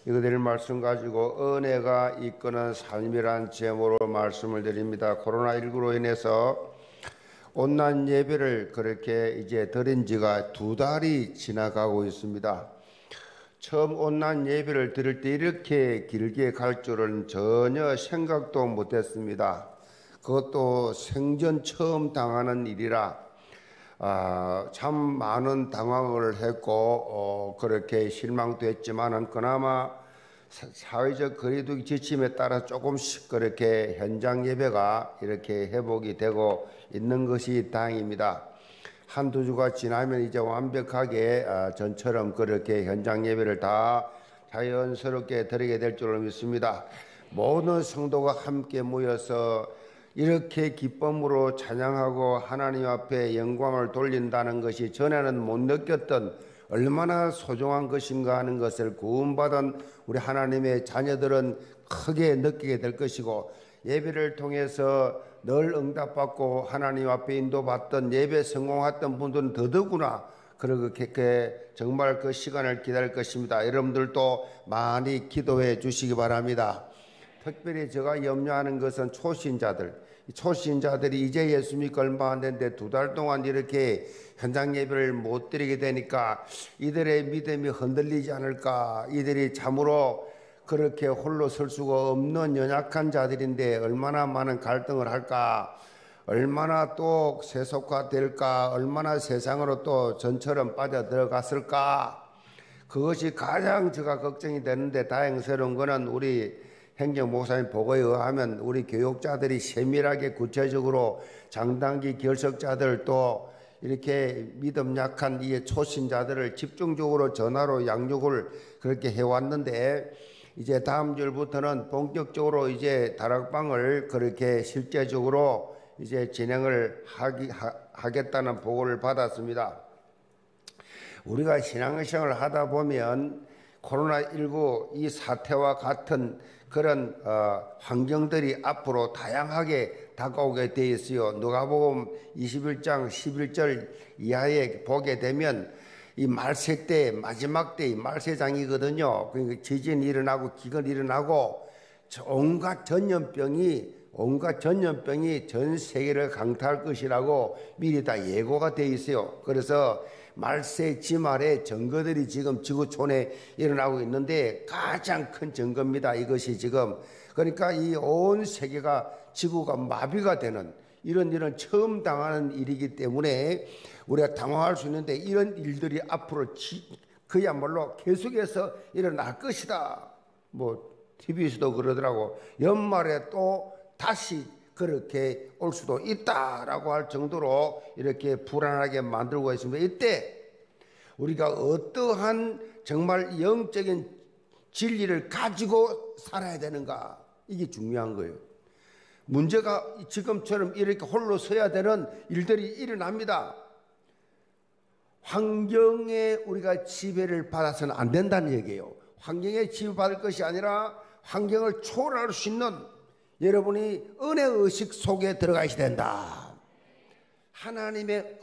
이거 드릴 말씀 가지고 은혜가 이끄는 삶이란 제목으로 말씀을 드립니다. 코로나19로 인해서 온라인 예배를 그렇게 이제 드린 지가 2달이 지나가고 있습니다. 처음 온라인 예배를 드릴 때 이렇게 길게 갈 줄은 전혀 생각도 못했습니다. 그것도 생전 처음 당하는 일이라 참 많은 당황을 했고 그렇게 실망도 했지만은 그나마 사회적 거리두기 지침에 따라 조금씩 그렇게 현장 예배가 이렇게 회복이 되고 있는 것이 다행입니다. 한두 주가 지나면 이제 완벽하게 전처럼 그렇게 현장 예배를 다 자연스럽게 드리게 될 줄로 믿습니다. 모든 성도가 함께 모여서 이렇게 기쁨으로 찬양하고 하나님 앞에 영광을 돌린다는 것이 전에는 못 느꼈던 얼마나 소중한 것인가 하는 것을 구원받은 우리 하나님의 자녀들은 크게 느끼게 될 것이고, 예배를 통해서 늘 응답받고 하나님 앞에 인도받던 예배 성공했던 분들은 더더구나 그렇게 정말 그 시간을 기다릴 것입니다. 여러분들도 많이 기도해 주시기 바랍니다. 특별히 제가 염려하는 것은 초신자들이 이제 예수 믿고 얼마 안 됐는데 2달 동안 이렇게 현장 예배를 못 드리게 되니까 이들의 믿음이 흔들리지 않을까, 이들이 참으로 그렇게 홀로 설 수가 없는 연약한 자들인데 얼마나 많은 갈등을 할까, 얼마나 또 세속화될까, 얼마나 세상으로 또 전처럼 빠져들어갔을까, 그것이 가장 제가 걱정이 되는데, 다행스러운 거는 우리 행정목사님 보고에 의하면 우리 교육자들이 세밀하게 구체적으로 장단기 결석자들 또 이렇게 믿음 약한 이 초신자들을 집중적으로 전화로 양육을 그렇게 해왔는데, 이제 다음 주부터는 본격적으로 이제 다락방을 그렇게 실제적으로 이제 진행을 하겠다는 보고를 받았습니다. 우리가 신앙생활을 하다 보면 코로나19 이 사태와 같은 그런 환경들이 앞으로 다양하게 다가오게 되어 있어요. 누가복음 21장 11절 이하에 보게 되면 이 말세 때, 마지막 때 말세장이거든요. 그러니까 지진이 일어나고 기근이 일어나고 온갖 전염병이 전 세계를 강타할 것이라고 미리 다 예고가 되어 있어요. 그래서 말세 지말에 증거들이 지금 지구촌에 일어나고 있는데 가장 큰 증거입니다. 이것이 지금, 그러니까 이 온 세계가, 지구가 마비가 되는 이런 처음 당하는 일이기 때문에 우리가 당황할 수 있는데, 이런 일들이 앞으로 그야말로 계속해서 일어날 것이다. TV에서도 그러더라고. 연말에 또 다시 그렇게 올 수도 있다라고 할 정도로 이렇게 불안하게 만들고 있습니다. 이때 우리가 어떠한 정말 영적인 진리를 가지고 살아야 되는가, 이게 중요한 거예요. 문제가 지금처럼 이렇게 홀로 서야 되는 일들이 일어납니다. 환경에 우리가 지배를 받아서는 안 된다는 얘기예요. 환경에 지배받을 것이 아니라 환경을 초월할 수 있는 여러분이 은혜의식 속에 들어가야 된다. 하나님의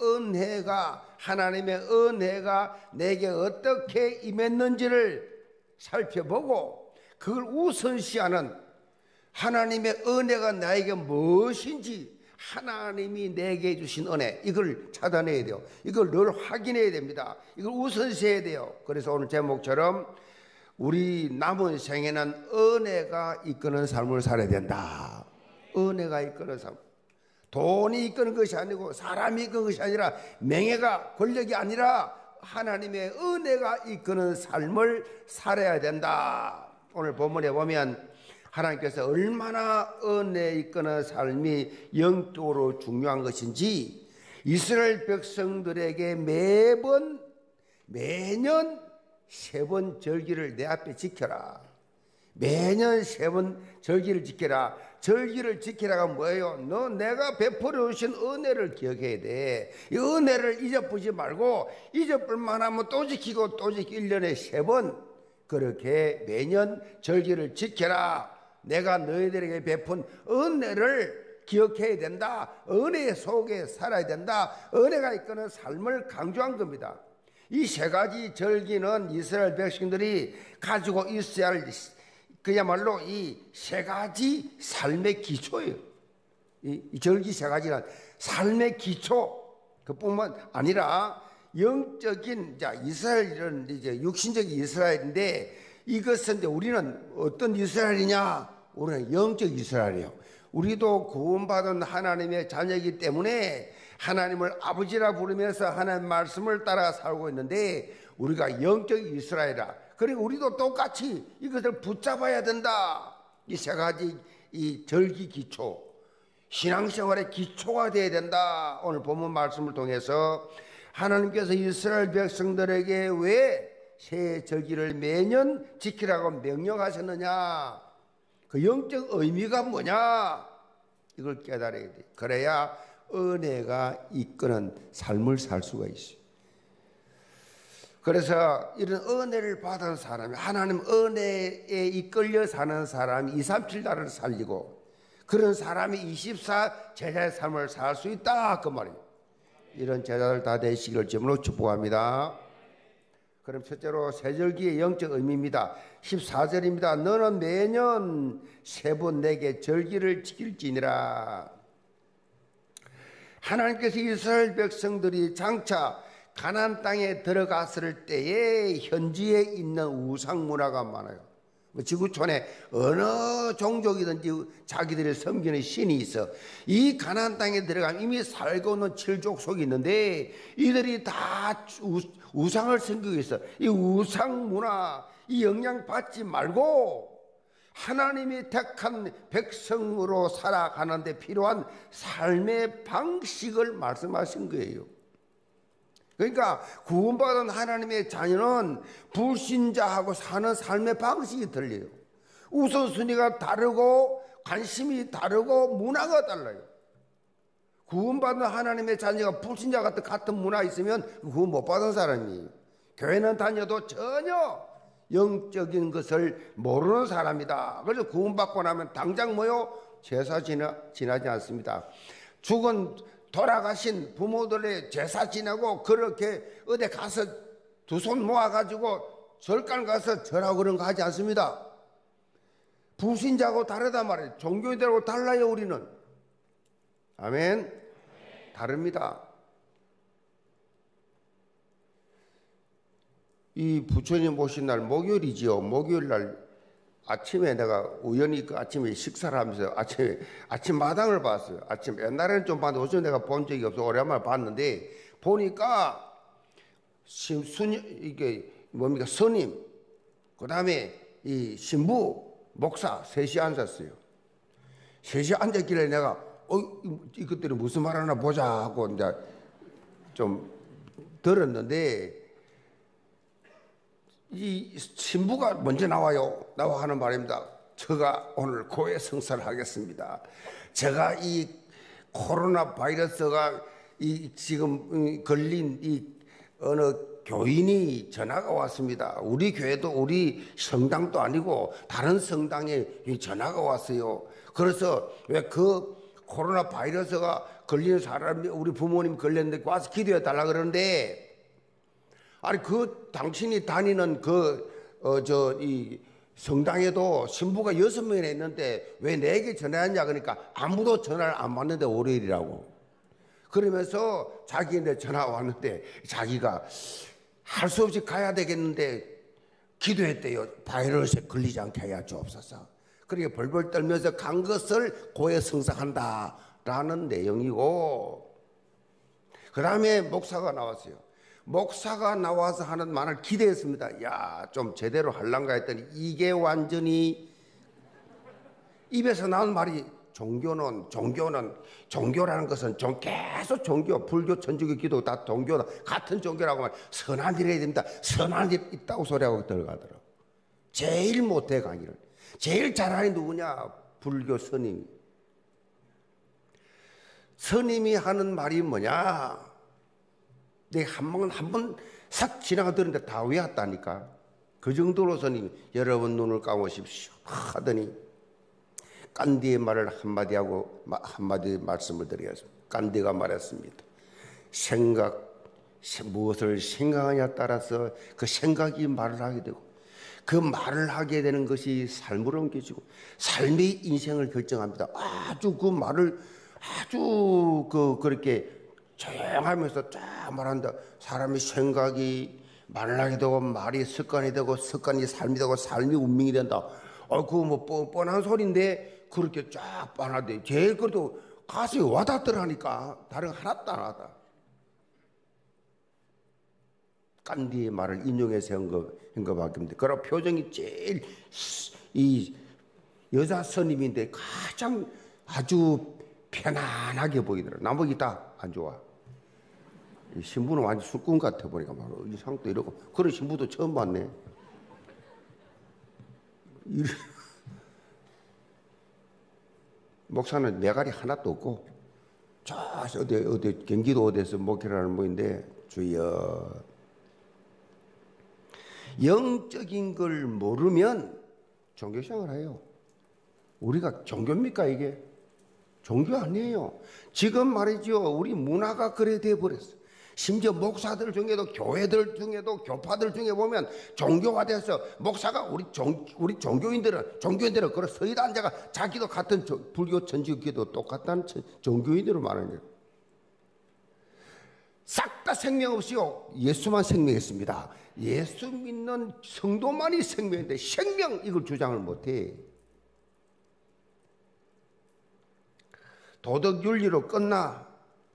은혜가 내게 어떻게 임했는지를 살펴보고 그걸 우선시하는, 하나님의 은혜가 나에게 무엇인지, 하나님이 내게 주신 은혜, 이걸 찾아내야 돼요. 이걸 늘 확인해야 됩니다. 이걸 우선시해야 돼요. 그래서 오늘 제목처럼 우리 남은 생에는 은혜가 이끄는 삶을 살아야 된다. 은혜가 이끄는 삶. 돈이 이끄는 것이 아니고 사람이 이끄는 것이 아니라, 명예가, 권력이 아니라 하나님의 은혜가 이끄는 삶을 살아야 된다. 오늘 본문에 보면 하나님께서 얼마나 은혜 이끄는 삶이 영적으로 중요한 것인지, 이스라엘 백성들에게 매년 3번 절기를 내 앞에 지켜라. 매년 3번 절기를 지켜라. 절기를 지키라가 뭐예요? 너 내가 베풀어 주신 은혜를 기억해야 돼. 이 은혜를 잊어버리지 말고, 잊어버릴만 하면 또 지키고 또 지키고 1년에 3번 그렇게 매년 절기를 지켜라. 내가 너희들에게 베푼 은혜를 기억해야 된다. 은혜 속에 살아야 된다. 은혜가 이끄는 삶을 강조한 겁니다. 이 세 가지 절기는 이스라엘 백성들이 가지고 있어야 할 그야말로 이 세 가지 삶의 기초예요. 이 절기 세 가지는 삶의 기초, 그뿐만 아니라 영적인, 자, 이스라엘은 이제 육신적인 이스라엘인데, 이것은 이제 우리는 어떤 이스라엘이냐? 우리는 영적 이스라엘이에요. 우리도 구원받은 하나님의 자녀이기 때문에 하나님을 아버지라 부르면서 하나님의 말씀을 따라 살고 있는데, 우리가 영적 이스라엘이라. 그리고 우리도 똑같이 이것을 붙잡아야 된다. 이 세 가지 이 절기 기초, 신앙생활의 기초가 되어야 된다. 오늘 본문 말씀을 통해서 하나님께서 이스라엘 백성들에게 왜 새 절기를 매년 지키라고 명령하셨느냐? 그 영적 의미가 뭐냐? 이걸 깨달아야 돼. 그래야 은혜가 이끄는 삶을 살 수가 있어요. 그래서 이런 은혜를 받은 사람이, 하나님 은혜에 이끌려 사는 사람이 237날을 살리고, 그런 사람이 24 제자의 삶을 살 수 있다, 그 말이에요. 이런 제자들 다 되시기를 주님으로 축복합니다. 그럼 첫째로 세절기의 영적 의미입니다. 14절입니다. 너는 매년 세 번 내게 절기를 지킬지니라. 하나님께서 이스라엘 백성들이 장차 가나안 땅에 들어갔을 때에 현지에 있는 우상 문화가 많아요. 지구촌에 어느 종족이든지 자기들이 섬기는 신이 있어. 이 가나안 땅에 들어가면 이미 살고 있는 칠족 속이 있는데 이들이 다 우상을 섬기고 있어. 이 우상 문화, 이 영향 받지 말고 하나님이 택한 백성으로 살아가는 데 필요한 삶의 방식을 말씀하신 거예요. 그러니까 구원받은 하나님의 자녀는 불신자하고 사는 삶의 방식이 틀려요. 우선순위가 다르고 관심이 다르고 문화가 달라요. 구원받은 하나님의 자녀가 불신자 같은 문화 있으면 구원 못 받은 사람이에요. 교회는 다녀도 전혀 영적인 것을 모르는 사람이다. 그래서 구원받고 나면 당장 뭐요? 제사 지나지 않습니다. 돌아가신 부모들의 제사 지내고 그렇게 어디 가서 두 손 모아가지고 절간 가서 절하고 그런 거 하지 않습니다. 불신자하고 다르단 말이에요. 종교인들하고 달라요, 우리는. 아멘. 다릅니다. 이 부처님 오신 날 목요일이지요. 목요일 날 아침에 내가 우연히 그 아침에 식사를 하면서 아침 마당을 봤어요. 아침 옛날에는 좀 봤는데 요즘 내가 본 적이 없어. 오랜만에 봤는데 보니까 이게 뭡니까? 스님, 그 다음에 이 신부, 목사 셋이 앉았어요. 셋이 앉았길래 내가 이것들이 무슨 말 하나 보자 하고 이제 좀 들었는데 이 신부가 먼저 나와 하는 말입니다. 제가 오늘 고해 성사를 하겠습니다. 제가 이 코로나 바이러스가 지금 걸린 이 어느 교인이 전화가 왔습니다. 우리 교회도 우리 성당도 아니고 다른 성당에 전화가 왔어요. 그래서 왜 그 코로나 바이러스가 걸린 사람이 우리 부모님 걸렸는데 와서 기도해 달라 그러는데, 아니 그 당신이 다니는 이 성당에도 신부가 6명이나 있는데 왜 내게 전화했냐 그러니까 아무도 전화를 안 받는데 월요일이라고. 그러면서 자기한테 전화 왔는데 자기가 할 수 없이 가야 되겠는데 기도했대요. 바이러스에 걸리지 않게 해야 주옵소서. 그렇게 벌벌 떨면서 간 것을 고해 성사한다라는 내용이고, 그 다음에 목사가 나왔어요. 목사가 나와서 하는 말을 기대했습니다. 야, 좀 제대로 할란가 했더니 이게 완전히 입에서 나온 말이 종교라는 것은 계속 종교, 불교, 천주교, 기도 다 종교다. 같은 종교라고 말, 선한 일 해야 됩니다. 선한 일 있다고 소리하고 들어가더라고. 제일 못해 강의를. 제일 잘하는 누구냐? 불교 스님. 스님이 하는 말이 뭐냐? 내가 한 번 싹 지나가 들었는데 다 외웠다니까. 그 정도로 스님, 여러분 눈을 감으십시오 하더니 깐디의 말을 한마디 하고 한마디 말씀을 드리겠습니다. 깐디가 말했습니다. 무엇을 생각하냐에 따라서 그 생각이 말을 하게 되고 그 말을 하게 되는 것이 삶으로 옮겨지고 삶의 인생을 결정합니다. 아주 그 말을 아주 그렇게 조용하면서 쫙 말한다. 사람의 생각이 말을 하게 되고 말이 습관이 되고 습관이 삶이 되고 삶이 운명이 된다. 그거 뭐 뻔한 소리인데 그렇게 쫙 뻔하대. 제일 그래도 가슴에 와닿더라니까. 다른 거 하나도 안 와닿아. 깐디의 말을 인용해서 한 것밖에 없는데 그런 표정이 제일 이 여자 스님인데 가장 아주 편안하게 보이더라. 나머지 다 안 좋아. 이 신부는 완전 술꾼 같아 보니까 막 이상도 이러고 그런 신부도 처음 봤네. 목사는 매갈이 하나도 없고 저 어디 경기도 어디에서 목회를 하는 분인데 주여 영적인 걸 모르면 종교생활을 해요. 우리가 종교입니까 이게? 종교 아니에요. 지금 말이죠. 우리 문화가 그래 돼버렸어. 심지어 목사들 중에도 교회들 중에도 교파들 중에 보면 종교화돼서 목사가 우리 종교인들은 그런 서희도 앉아가 자기도 같은 불교 천주교도 똑같다는 종교인으로 말하는 싹 다 생명 없이요. 예수만 생명했습니다. 예수 믿는 성도만이 생명인데 생명 이걸 주장을 못해. 도덕 윤리로 끝나.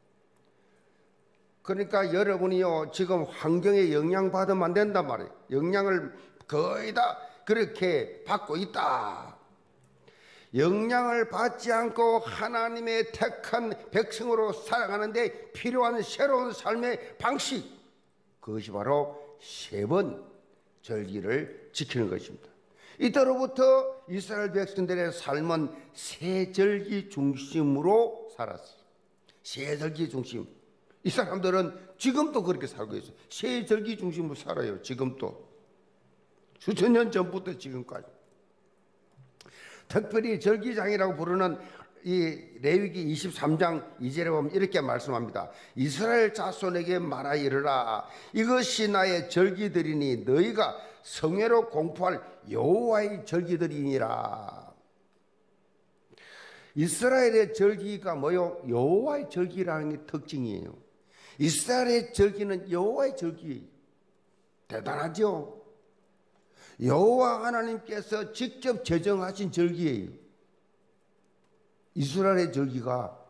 그러니까 여러분이요 지금 환경에 영향받으면 안 된단 말이에요. 영향을 거의 다 그렇게 받고 있다. 영향을 받지 않고 하나님의 택한 백성으로 살아가는데 필요한 새로운 삶의 방식, 그것이 바로 3번 절기를 지키는 것입니다. 이때로부터 이스라엘 백성들의 삶은 세 절기 중심으로 살았어요. 세 절기 중심. 이 사람들은 지금도 그렇게 살고 있어요. 세 절기 중심으로 살아요. 지금도. 수천 년 전부터 지금까지. 특별히 절기장이라고 부르는 이 레위기 23장 2절에 보면 이렇게 말씀합니다. 이스라엘 자손에게 말하 이르라. 이것이 나의 절기들이니 너희가 성회로 공포할 여호와의 절기들이니라. 이스라엘의 절기가 뭐요? 여호와의 절기라는 게 특징이에요. 이스라엘의 절기는 여호와의 절기예요. 대단하죠? 여호와 하나님께서 직접 제정하신 절기예요. 이스라엘의 절기가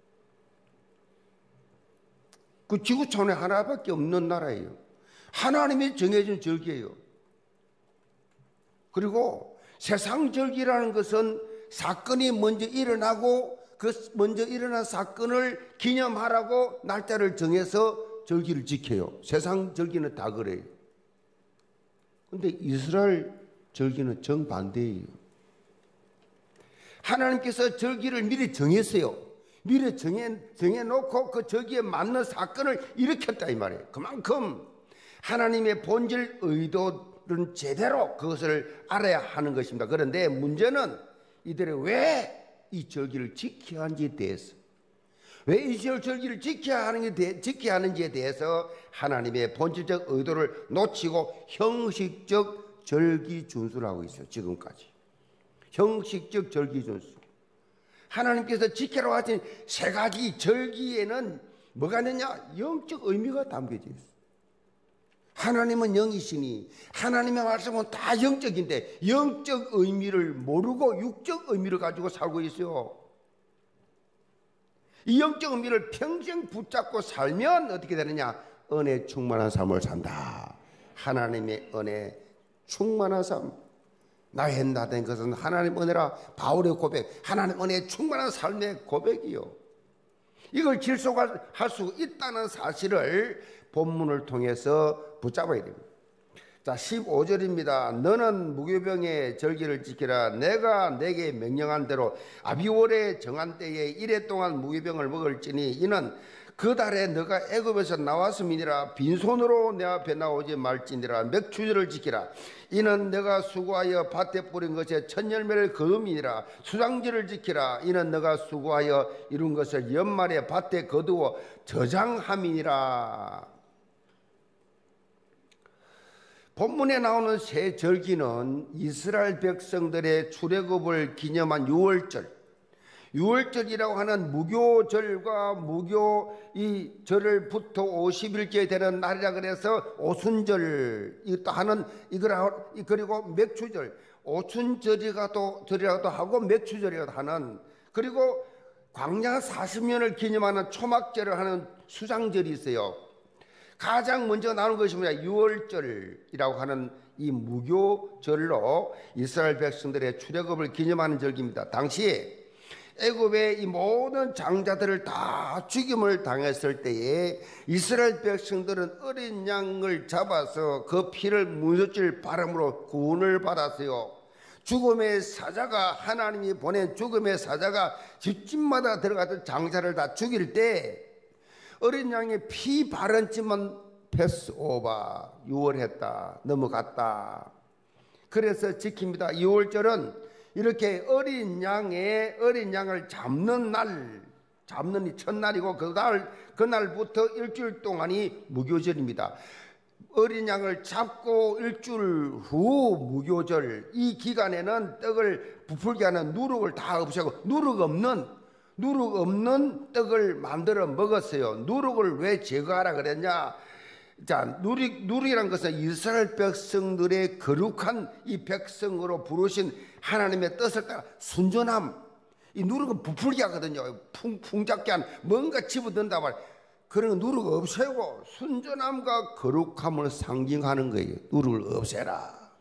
그 지구촌에 하나밖에 없는 나라예요. 하나님이 정해준 절기예요. 그리고 세상 절기라는 것은 사건이 먼저 일어나고 그 먼저 일어난 사건을 기념하라고 날짜를 정해서 절기를 지켜요. 세상 절기는 다 그래요. 근데 이스라엘 절기는 정반대예요. 하나님께서 절기를 미리 정했어요. 미리 정해놓고 그 절기에 맞는 사건을 일으켰다 이 말이에요. 그만큼 하나님의 본질 의도는 제대로 그것을 알아야 하는 것입니다. 그런데 문제는 이들이 왜 이 절기를 지켜야 하는지에 대해서, 왜 이 절기를 지켜야 하는지에 대해서 하나님의 본질적 의도를 놓치고 형식적 절기 준수를 하고 있어요. 지금까지 형식적 절기 준수. 하나님께서 지키라고 하신 3가지 절기에는 뭐가 있느냐? 영적 의미가 담겨져 있어요. 하나님은 영이시니 하나님의 말씀은 다 영적인데 영적 의미를 모르고 육적 의미를 가지고 살고 있어요. 이 영적 의미를 평생 붙잡고 살면 어떻게 되느냐? 은혜 충만한 삶을 산다. 하나님의 은혜 충만한 삶. 나의 hen다된 것은 하나님 은혜라. 바울의 고백, 하나님 은혜 충만한 삶의 고백이요. 이걸 질속할 수 있다는 사실을 본문을 통해서 붙잡아야 됩니다. 자, 15절입니다. 너는 무교병의 절기를 지키라. 내가 내게 명령한 대로 아비월에 정한 때에 1해 동안 무교병을 먹을지니 이는 그 달에 너가 애굽에서 나왔음이니라. 빈손으로 내 앞에 나오지 말지니라. 맥추절을 지키라. 이는 내가 수고하여 밭에 뿌린 것에 첫 열매를 거둠이니라. 수장절을 지키라. 이는 너가 수고하여 이룬 것을 연말에 밭에 거두어 저장함이니라. 본문에 나오는 세 절기는 이스라엘 백성들의 출애굽을 기념한 유월절이라고 하는 무교절과 무교 이 절을부터 50일째 되는 날이라 그래서 오순절 또 하는 그리고 맥추절, 오순절이라고도 하고 맥추절이라고 하는, 그리고 광야 40년을 기념하는 초막절을 하는 수장절이 있어요. 가장 먼저 나오는 것이 뭐냐? 유월절이라고 하는 이 무교절로 이스라엘 백성들의 출애굽을 기념하는 절기입니다. 당시에 애굽의 이 모든 장자들을 다 죽임을 당했을 때에 이스라엘 백성들은 어린 양을 잡아서 그 피를 문석질 바람으로 구원을 받았어요. 죽음의 사자가, 하나님이 보낸 죽음의 사자가 집집마다 들어가서 장자를 다 죽일 때 어린 양의 피 바른쯤은 패스오버, 유월했다, 넘어갔다. 그래서 지킵니다. 유월절은 이렇게 어린 양을 잡는 이 첫날이고 그날부터 일주일 동안이 무교절입니다. 어린 양을 잡고 일주일 후 무교절, 이 기간에는 떡을 부풀게 하는 누룩을 다 없애고 누룩 없는 떡을 만들어 먹었어요. 누룩을 왜 제거하라 그랬냐? 자, 누룩이란 것은 이스라엘 백성들의 거룩한 이 백성으로 부르신 하나님의 뜻을 따라 순전함. 이 누룩은 부풀게 하거든요. 풍잡게 한 뭔가 집어든다 말. 그런 누룩 없애고 순전함과 거룩함을 상징하는 거예요. 누룩을 없애라.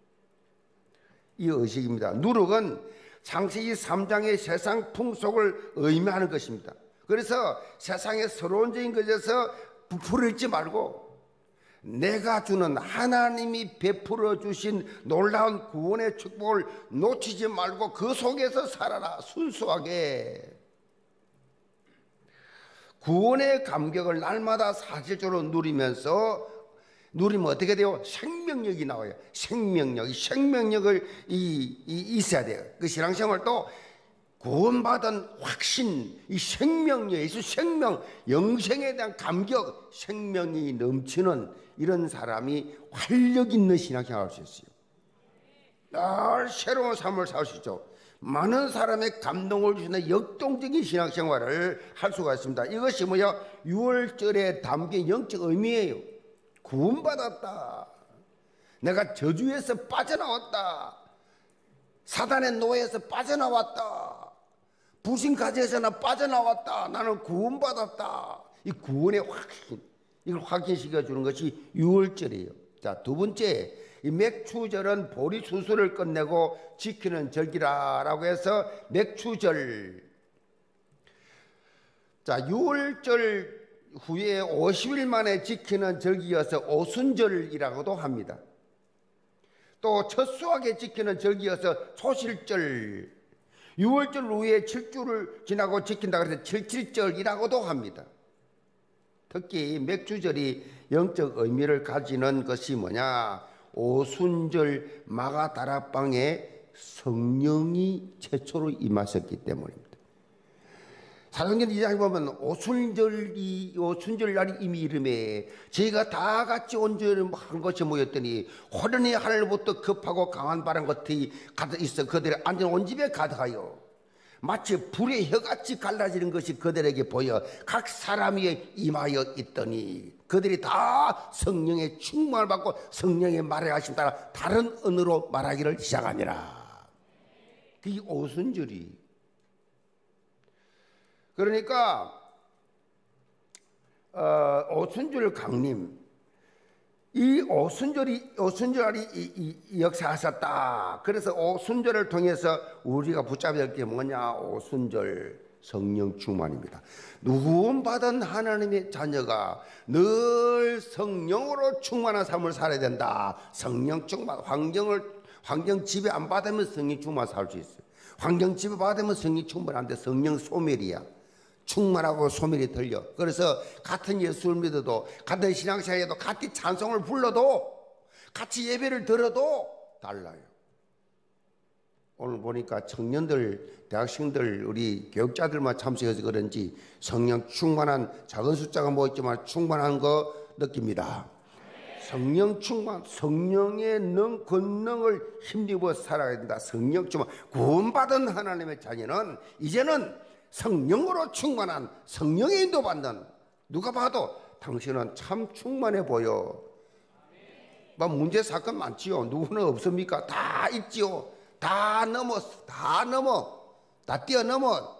이 의식입니다. 누룩은 창세기 3장의 세상 풍속을 의미하는 것입니다. 그래서 세상의 서론적인 것에서 부풀지 말고 내가 주는, 하나님이 베풀어 주신 놀라운 구원의 축복을 놓치지 말고 그 속에서 살아라. 순수하게 구원의 감격을 날마다 사실적으로 누리면 어떻게 돼요? 생명력이 나와요. 생명력을 있어야 돼요. 그 신앙생활도 구원받은 확신, 이 생명력, 예수 생명, 영생에 대한 감격, 생명이 넘치는 이런 사람이 활력 있는 신앙생활을 할 수 있어요. 늘 새로운 삶을 살 수 있죠. 많은 사람의 감동을 주는 역동적인 신앙생활을 할 수가 있습니다. 이것이 뭐야? 유월절에 담긴 영적 의미예요. 구원받았다. 내가 저주에서 빠져나왔다. 사단의 노예에서 빠져나왔다. 부신가지에서 나 빠져나왔다. 나는 구원받았다. 이 구원의 확신, 이걸 확인시켜주는 것이 유월절이에요. 자, 두 번째, 이 맥추절은 보리 수술을 끝내고 지키는 절기라고 해서 맥추절. 자, 유월절 후에 50일 만에 지키는 절기여서 오순절이라고도 합니다. 또 첫수확에 지키는 절기여서 초실절, 6월절 후에 7주를 지나고 지킨다 그래서 칠칠절이라고도 합니다. 특히 맥주절이 영적 의미를 가지는 것이 뭐냐? 오순절 마가다락방에 성령이 최초로 임하셨기 때문입니다. 사도행전 2장에 보면 오순절 날이 이미 이름에 저희가 다 같이 온전한 것이 모였더니 호련히 하늘부터 급하고 강한 바람 같이 있어 그들의 앉은 온 집에 가득하여 마치 불의 혀같이 갈라지는 것이 그들에게 보여 각 사람 위에 임하여 있더니 그들이 다 성령의 충만을 받고 성령의 말에 하심 따라 다른 언어로 말하기를 시작하니라. 그게 오순절이. 그러니까 오순절 강림, 이 오순절이 역사하셨다. 그래서 오순절을 통해서 우리가 붙잡아야 할 게 뭐냐? 오순절 성령 충만입니다. 구원받은 하나님의 자녀가 늘 성령으로 충만한 삶을 살아야 된다. 성령 충만, 환경 지배 안 받으면 성령 충만 살 수 있어요. 환경 지배 받으면 성령 충만 안 돼. 성령 소멸이야. 충만하고 소멸이 들려. 그래서 같은 예수를 믿어도 같은 신앙생활에도 같이 찬송을 불러도 같이 예배를 들어도 달라요. 오늘 보니까 청년들, 대학생들, 우리 교육자들만 참석해서 그런지 성령 충만한 작은 숫자가 모였지만 충만한 거 느낍니다. 성령 충만, 성령의 권능을 힘입어 살아야 된다. 성령 충만. 구원받은 하나님의 자녀는 이제는 성령으로 충만한, 성령의 인도받는, 누가 봐도 당신은 참 충만해 보여. 막 문제 사건 많지요. 누구는 없습니까? 다 있지요. 다 뛰어넘어.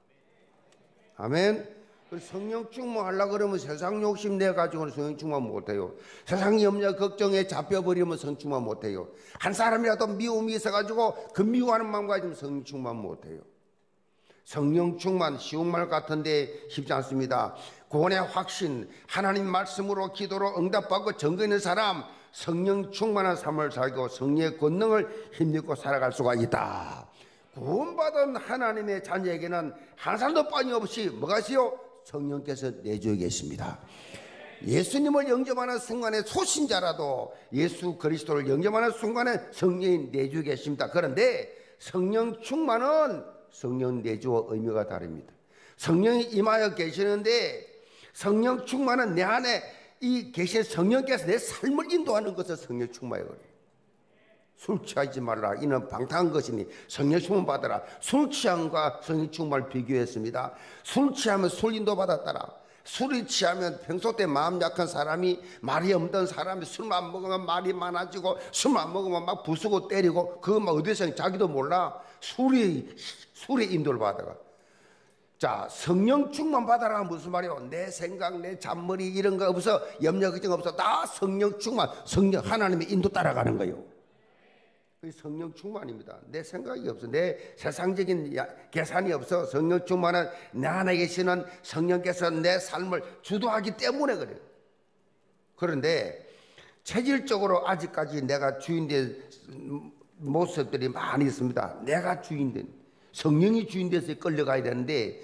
아멘. 성령 충만하려고 그러면 세상 욕심 내가지고는 성령 충만 못해요. 세상 염려 걱정에 잡혀버리면 성령 충만 못해요. 한 사람이라도 미움이 있어가지고 그 미워하는 마음 가지면 성령 충만 못해요. 성령 충만 쉬운 말 같은데 쉽지 않습니다. 구원의 확신, 하나님 말씀으로 기도로 응답받고 증거 있는 사람, 성령 충만한 삶을 살고 성령의 권능을 힘입고 살아갈 수가 있다. 구원받은 하나님의 자녀에게는 한 사람도 빠짐없이 뭐가시요? 성령께서 내주어 계십니다. 예수님을 영접하는 순간에 소신자라도 예수 그리스도를 영접하는 순간에 성령이 내주어 계십니다. 그런데 성령 충만은 성령 내주어 의미가 다릅니다. 성령이 임하여 계시는데 성령 충만은 내 안에 이 계신 성령께서 내 삶을 인도하는 것을 성령 충만이에요. 술 취하지 말라. 이는 방탕한 것이니 성령 충만 받아라. 술 취함과 성령 충만을 비교했습니다. 술 취하면 술 인도 받았더라. 술이 취하면 평소 때 마음 약한 사람이, 말이 없던 사람이 술만 먹으면 말이 많아지고, 술만 먹으면 막 부수고 때리고, 그거 막 어디서 자기도 몰라. 술이 인도를 받아가. 자, 성령 충만 받아라. 무슨 말이요? 내 생각, 내 잔머리 이런 거 없어. 염려 걱정 없어. 다 성령 충만, 성령 하나님의 인도 따라가는 거예요. 그 성령 충만입니다. 내 생각이 없어. 내 세상적인 계산이 없어. 성령 충만은 내 안에 계시는 성령께서 내 삶을 주도하기 때문에 그래요. 그런데 체질적으로 아직까지 내가 주인된 모습들이 많이 있습니다. 내가 주인된, 성령이 주인돼서 끌려가야 되는데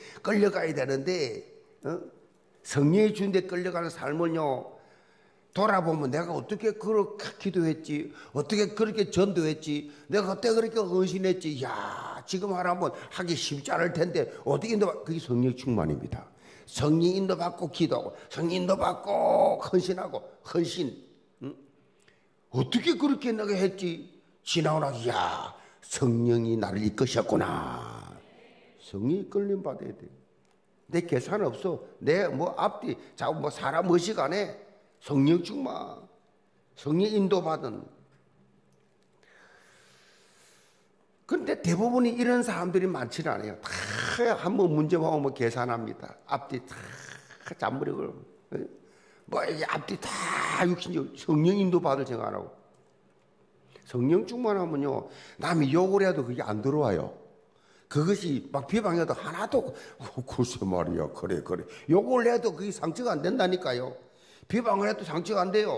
성령이 주인돼 끌려가는 삶은요, 돌아보면 내가 어떻게 그렇게 기도했지, 어떻게 그렇게 전도했지, 내가 그때 그렇게 헌신했지, 야, 지금 하라면 하기 쉽지 않을 텐데 어떻게 인도받고, 그게 성령 충만입니다. 성령 인도받고 기도하고, 성령 인도받고 헌신하고, 어떻게 그렇게 내가 했지, 지나고 나서 야, 성령이 나를 이끄셨구나. 성령이 이끌림 받아야 돼. 내 계산 없어. 내 뭐 앞뒤 자꾸 뭐 사람 의식 안 해. 성령 충만, 성령 인도받은. 그런데 대부분이 이런 사람들이 많지는 않아요. 다 한번 문제만 오면 계산합니다. 앞뒤 다 잔머리 걸고, 뭐 앞뒤 다 육신적 성령 인도받을 생각 안 하고. 성령 충만하면요, 남이 욕을 해도 그게 안 들어와요. 그것이 막 비방해도 하나도 글쎄 말이야, 그래 욕을 해도 그게 상처가 안 된다니까요. 비방을 해도 상처가 안 돼요.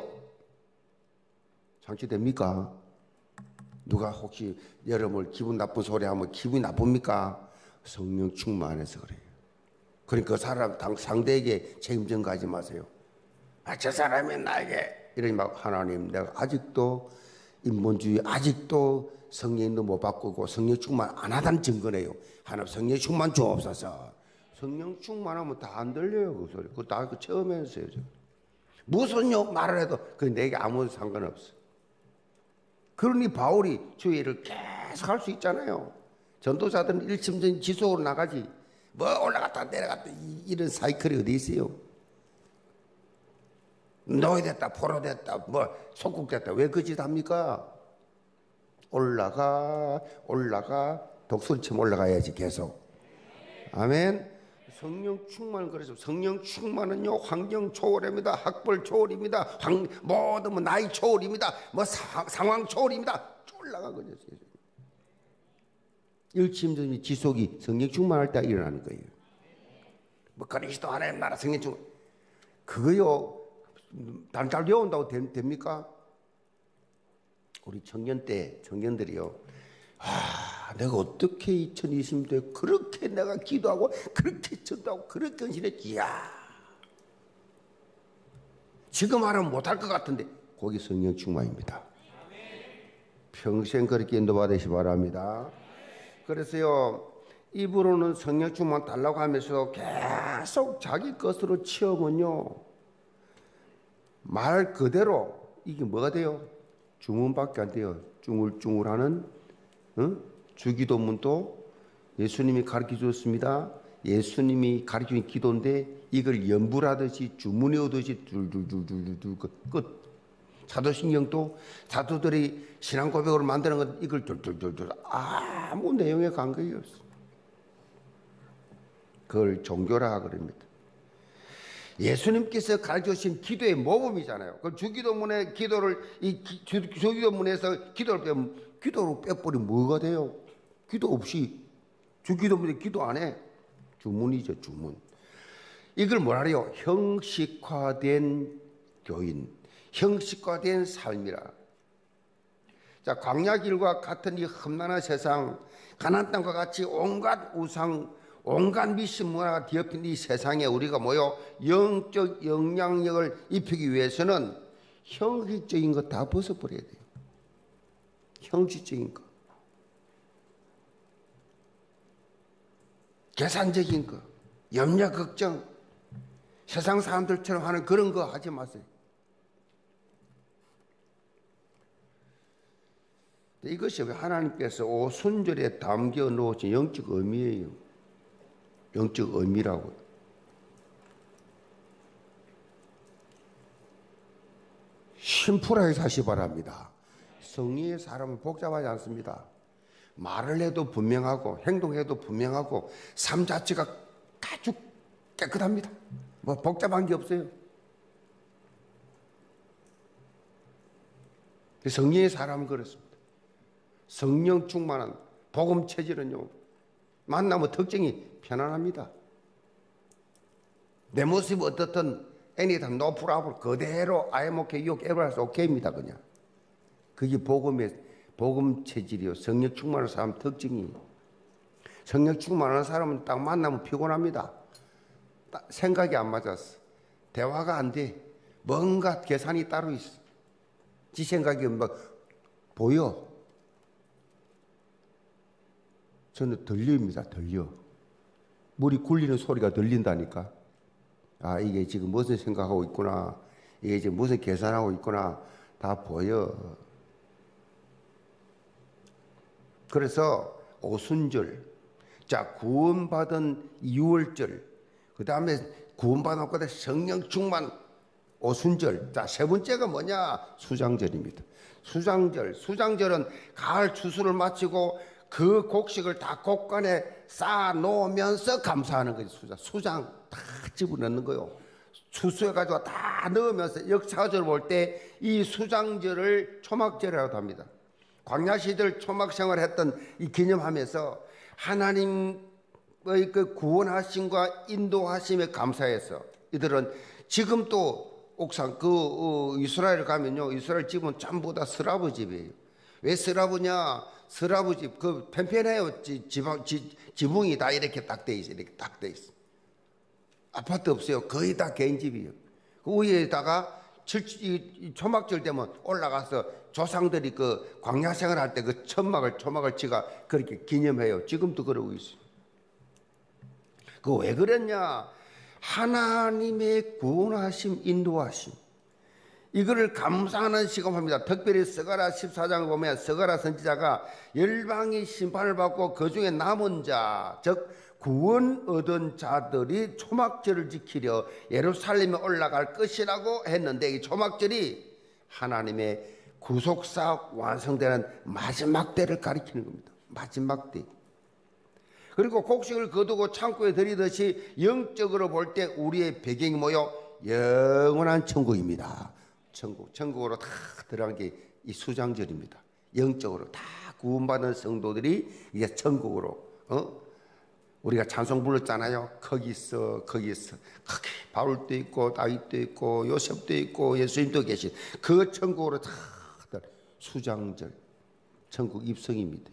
상처됩니까? 누가 혹시 여러분 기분 나쁜 소리 하면 기분이 나쁩니까? 성령 충만해서 그래요. 그러니까 그 사람 상대에게 책임전 가지 마세요. 아, 저 사람이 나에게 이러니 막, 하나님, 내가 아직도 인본주의, 아직도 성령도 못 바꾸고 성령 충만 안 하다는 증거네요. 하나님 성령 충만 주옵소서. 성령 충만하면 다 안 들려요, 그 소리. 그거 다 처음 했어요. 무슨 욕 말을 해도 그 내게 아무 상관없어. 그러니 바울이 주의 일을 계속 할 수 있잖아요. 전도자들은 일침전 지속으로 나가지. 뭐 올라갔다 내려갔다 이런 사이클이 어디 있어요? 노예됐다, 포로됐다, 뭐 속국됐다. 왜 그 짓 합니까? 올라가 독수리처럼 올라가야지 계속. 아멘. 성령 충만. 그래서 성령 충만은요, 환경 초월입니다. 학벌 초월입니다. 모든 뭐 나이 초월입니다. 뭐 상황 초월입니다. 올라가거든요. 일침전이 지속이 성령 충만할 때 일어나는 거예요. 뭐 그리스도 하나님 나라 성령 충만, 그거요 단 잘 외운다고 됩니까? 우리 청년들이요, 아, 내가 어떻게 2020년도에 그렇게 내가 기도하고 그렇게 전도하고 그렇게 헌신했지. 이야, 지금 하면 못할 것 같은데, 거기 성령 충만입니다. 평생 그렇게 인도받으시 바랍니다. 그래서요, 입으로는 성령 충만 달라고 하면서 계속 자기 것으로 치우면요, 말 그대로 이게 뭐가 돼요? 주문밖에 안 돼요. 쭝울쭝울하는 주기도문도 예수님이 가르쳐 주었습니다. 예수님이 가르쳐 준 기도인데 이걸 연불하듯이 주문이 오듯이 둘둘둘둘둘 끝. 사도신경도 사도들이 신앙 고백으로 만드는 건 이걸 둘둘둘둘 아무 내용에 관계가 없어. 그걸 종교라 그럽니다. 예수님께서 가르쳐 주신 기도의 모범이잖아요. 그 주기도문의 기도를 주기도문에서 기도를 빼면 기도로 빼버리면 뭐가 돼요? 기도 없이 주기도문에 기도 안 해. 주문이죠, 주문. 이걸 뭐라 그래요? 형식화된 교인, 형식화된 삶이라. 자, 광야길과 같은 이 험난한 세상, 가나안 땅과 같이 온갖 우상, 온갖 미신 문화가 뒤엎인 이 세상에 우리가 모여 영적 영향력을 입히기 위해서는 형식적인 거 다 벗어버려야 돼요. 형식적인 거. 계산적인 거, 염려, 걱정, 세상 사람들처럼 하는 그런 거 하지 마세요. 이것이 하나님께서 오순절에 담겨 놓으신 영적 의미예요. 영적 의미라고. 심플하게 사시 바랍니다. 성령의 사람은 복잡하지 않습니다. 말을 해도 분명하고 행동해도 분명하고 삶 자체가 아주 깨끗합니다. 뭐 복잡한 게 없어요. 성령의 사람은 그렇습니다. 성령 충만한 복음 체질은요, 만나면 특징이 편안합니다. 내 모습이 어떻든 anytime, no problem, 그대로 I am okay, you everything's okay입니다. 그냥 그게 복음 체질이요. 성령 충만한 사람 특징이. 성령 충만한 사람은 딱 만나면 피곤합니다. 생각이 안 맞았어. 대화가 안 돼. 뭔가 계산이 따로 있어. 지 생각이 막 보여. 저는 들립니다. 들려. 물이 굴리는 소리가 들린다니까. 아, 이게 지금 무슨 생각하고 있구나. 이게 지금 무슨 계산하고 있구나. 다 보여. 그래서 오순절, 자, 구원받은 유월절, 그 다음에 구원받았거든 성령 충만 오순절. 자, 세 번째가 뭐냐? 수장절입니다. 수장절은 가을 추수를 마치고 그 곡식을 다 곡간에 쌓아 놓으면서 감사하는 거지. 수장 다 집어넣는 거요. 추수해가지고 다 넣으면서 역사적으로 볼 때 이 수장절을 초막절이라고 합니다. 광야 시절 초막 생활했던 이 기념하면서 하나님의 그 구원하심과 인도하심에 감사해서 이들은 지금 또 옥상 이스라엘 가면요, 이스라엘 집은 전부 다 스라브 집이에요. 왜 스라브냐? 스라브 집 그 편편해요. 지붕이 다 이렇게 딱 돼 있어. 이렇게 딱 돼 있어. 아파트 없어요. 거의 다 개인 집이에요. 그 위에다가 초막절 되면 올라가서 조상들이 그 광야 생활할 때 그 초막을 치가 그렇게 기념해요. 지금도 그러고 있어요. 그 왜 그랬냐? 하나님의 구원하심, 인도하심. 이거를 감사하는 시간입니다. 특별히 스가랴 14장을 보면 스가랴 선지자가 열방이 심판을 받고 그 중에 남은 자, 즉 구원 얻은 자들이 초막절을 지키려 예루살렘에 올라갈 것이라고 했는데 이 초막절이 하나님의 구속사 완성되는 마지막 때를 가리키는 겁니다. 마지막 때. 그리고 곡식을 거두고 창고에 들이듯이 영적으로 볼 때 우리의 배경이 뭐요? 영원한 천국입니다. 천국으로 다 들어간 게 이 수장절입니다. 영적으로 다 구원받은 성도들이 이제 천국으로, 우리가 찬송 불렀잖아요. 거기서 거기 바울도 있고 다윗도 있고 요셉도 있고 예수님도 계신 그 천국으로 다 수장절, 천국 입성입니다.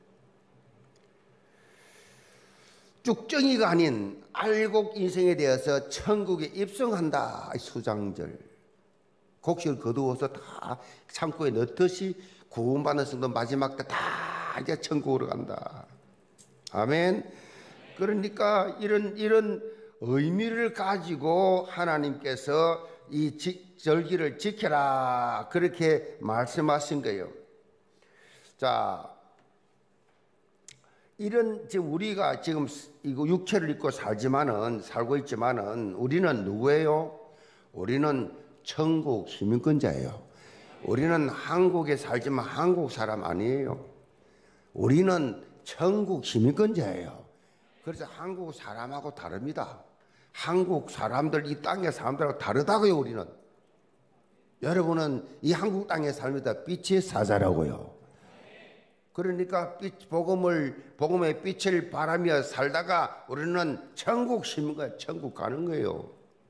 쭉정이가 아닌 알곡 인생에 대해서 천국에 입성한다. 수장절. 곡식을 거두어서 다 창고에 넣듯이 구원받는 성도 마지막 때 다 이제 천국으로 간다. 아멘. 그러니까 이런 의미를 가지고 하나님께서 이 절기를 지켜라 그렇게 말씀하신 거예요. 자, 이런 지금 우리가 지금 이거 육체를 입고 살고 있지만은 우리는 누구예요? 우리는 천국 시민권자예요. 우리는 한국에 살지만 한국 사람 아니에요. 우리는 천국 시민권자예요. 그래서 한국 사람하고 다릅니다. 한국 사람들, 이 땅의 사람들하고 다르다고요. 우리는. 여러분은 이 한국 땅에 살면서 빛의 사자라고요. 그러니까 복음의 빛을 바라며 살다가 우리는 천국 시민과 천국 가는 거예요.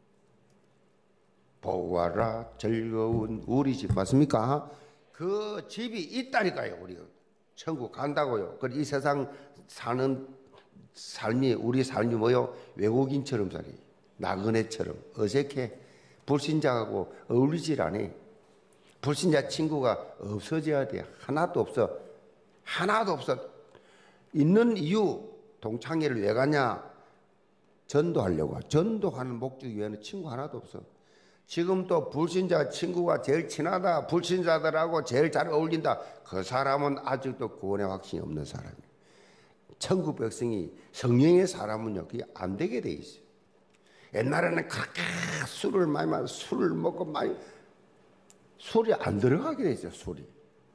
보아라 즐거운 우리 집 맞습니까? 그 집이 있다니까요. 우리가 천국 간다고요. 그리고 이 세상 사는 삶이, 우리 삶이 뭐요? 외국인처럼 살이, 나그네처럼 어색해. 불신자하고 어울리질 않아. 불신자 친구가 없어져야 돼. 하나도 없어. 하나도 없어. 있는 이유, 동창회를 왜 가냐? 전도하려고. 전도하는 목적 외에는 친구 하나도 없어. 지금도 불신자 친구가 제일 친하다, 불신자들하고 제일 잘 어울린다, 그 사람은 아직도 구원의 확신이 없는 사람이에요. 천국 백성이 성령의 사람은요, 그게 안 되게 돼 있어요. 옛날에는 그렇게 술을 많이 마시고 술을 먹고 많이 술이 안 들어가게 돼 있어요. 술이.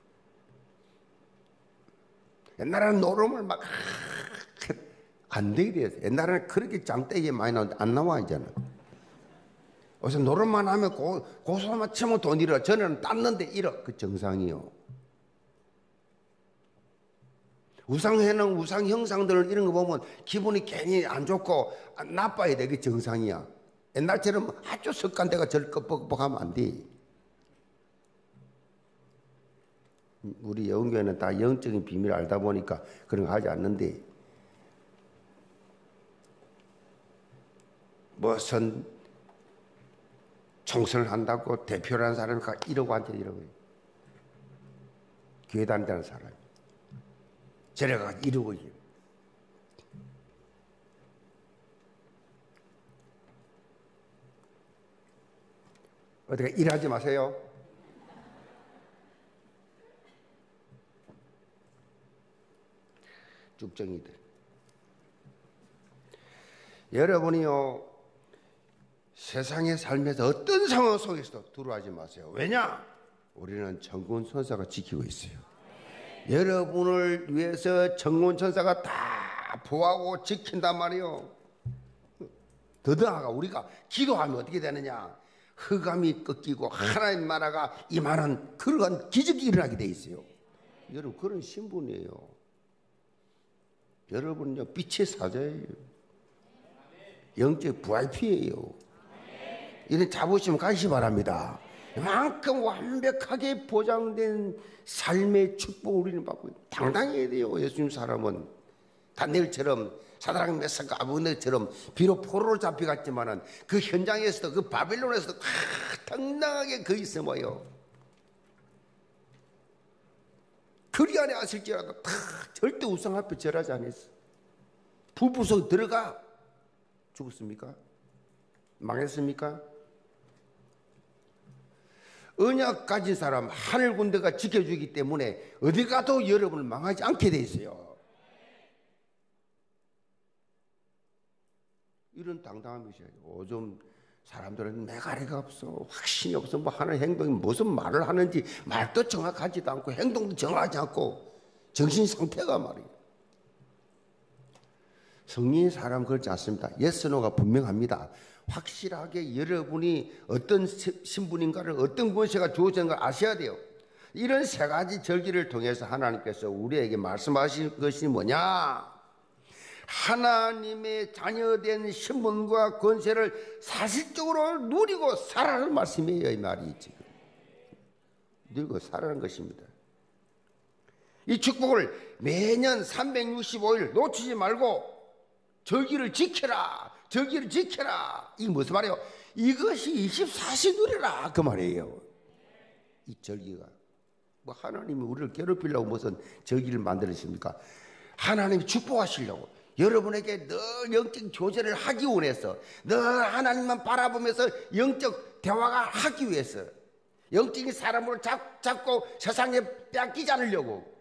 옛날에는 노름을 막 안 되게 돼 있어요. 옛날에는 그렇게 장대기 많이 나오는데 안 나와 이제는. 그래서 노름만 하면 고소만 치면 돈 잃어. 저는 땄는데 잃어. 그 정상이요. 우상해는 우상 형상들 이런 거 보면 기분이 괜히 안 좋고 나빠야 돼. 그게 정상이야. 옛날처럼 아주 습관대가 절꺼뻑뻑하면 안 돼. 우리 영교회는 다 영적인 비밀을 알다 보니까 그런 거 하지 않는데, 무슨 총선을 한다고 대표라는 사람이 이러고 앉아 이러고 교회 다닌다는 사람이 저래가 이러고 어떻게 일하지 마세요. 쭉정이들. 여러분이요, 세상에 살면서 어떤 상황 속에서도 두려워하지 마세요. 왜냐? 우리는 정군 천사가 지키고 있어요. 여러분을 위해서 정군 천사가 다 보호하고 지킨단 말이에요. 더더아가 우리가 기도하면 어떻게 되느냐? 흑암이 꺾이고 하나님 나라가 임하는 그런 기적이 일어나게 돼 있어요. 여러분, 그런 신분이에요. 여러분은요, 빛의 사자예요. 영적 VIP예요. 이런 자부심 가시기 바랍니다. 이만큼 완벽하게 보장된 삶의 축복을 우리는 받고 당당해야 돼요. 예수님 사람은 다니엘처럼 사드락 메삭과 아벳네고처럼 비록 포로로 잡혀갔지만은 그 현장에서도 그 바빌론에서도 당당하게 거 있어봐요. 거리 안에 왔을지라도 절대 우상 앞에 절하지 않았어. 불불 속에 들어가 죽었습니까? 망했습니까? 언약 가진 사람 하늘 군대가 지켜주기 때문에 어디 가도 여러분을 망하지 않게 돼 있어요. 이런 당당함이 있어요. 요즘 사람들은 매가리가 없어, 확신이 없어, 뭐 하는 행동이 무슨 말을 하는지 말도 정확하지도 않고 행동도 정확하지 않고 정신 상태가 말이에요. 성령의 사람 그렇지 않습니다. 예스 노가 분명합니다. 확실하게 여러분이 어떤 신분인가를, 어떤 권세가 주어진가 아셔야 돼요. 이런 세 가지 절기를 통해서 하나님께서 우리에게 말씀하신 것이 뭐냐? 하나님의 자녀된 신분과 권세를 사실적으로 누리고 살아라는 말씀이에요. 이 말이 지금 누리고 살아라는 것입니다. 이 축복을 매년 365일 놓치지 말고 절기를 지켜라, 절기를 지켜라. 이게 무슨 말이에요? 이것이 24시 누려라 그 말이에요. 이 절기가 뭐 하나님이 우리를 괴롭히려고 무슨 절기를 만들었습니까? 하나님이 축복하시려고 여러분에게 늘 영적 교제를 하기 원해서 늘 하나님만 바라보면서 영적 대화가 하기 위해서 영적인 사람으로 잡고 세상에 뺏기지 않으려고.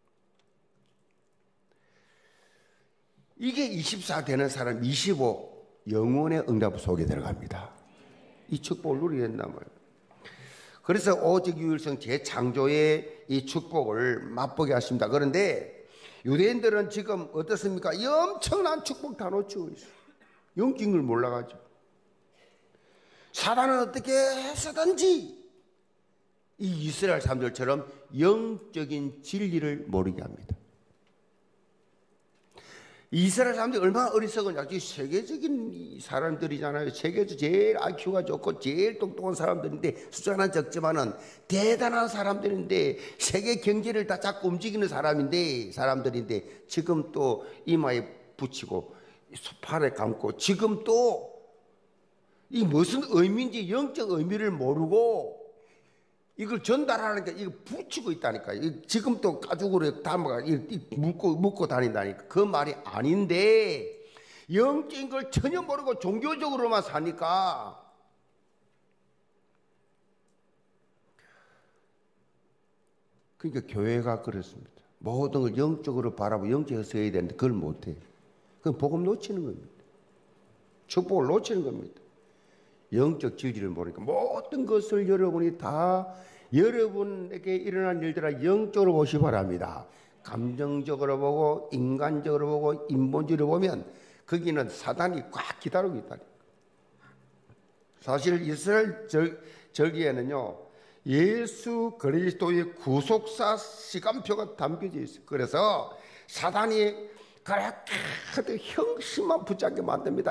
이게 24 되는 사람 25 영혼의 응답 속에 들어갑니다. 이 축복을 누리게 된단 말이에요. 그래서 오직 유일성 재창조의 이 축복을 맛보게 하십니다. 그런데 유대인들은 지금 어떻습니까? 엄청난 축복 다 놓치고 있어요. 영적인 걸 몰라가지고. 사단은 어떻게 해서든지 이 이스라엘 사람들처럼 영적인 진리를 모르게 합니다. 이스라엘 사람들이 얼마나 어리석은지, 세계적인 사람들이잖아요. 세계에서 제일 IQ가 좋고 제일 똑똑한 사람들인데, 숫자는 적지만은 대단한 사람들인데, 세계 경제를 다 잡고 움직이는 사람들인데, 지금 또 이마에 붙이고 팔에 감고, 지금 또 이 무슨 의미인지 영적 의미를 모르고 이걸 전달하니까 이거 붙이고 있다니까. 지금 또 가죽으로 담아가 묶고 다닌다니까. 그 말이 아닌데, 영적인 걸 전혀 모르고 종교적으로만 사니까 그러니까 교회가 그렇습니다. 모든 걸 영적으로 바라보고 영적으로 써야 되는데 그걸 못해. 그건 복음 놓치는 겁니다. 축복을 놓치는 겁니다. 영적 진리를 모르니까 모든 것을 여러분이 다 여러분에게 일어난 일들을 영적으로 보시 바랍니다. 감정적으로 보고 인간적으로 보고 인본주의로 보면 거기는 사단이 꽉 기다리고 있다니까. 사실 이스라엘 절기에는요, 예수 그리스도의 구속사 시간표가 담겨져 있어요. 그래서 사단이 그렇게 형식만 붙잡게 만듭니다.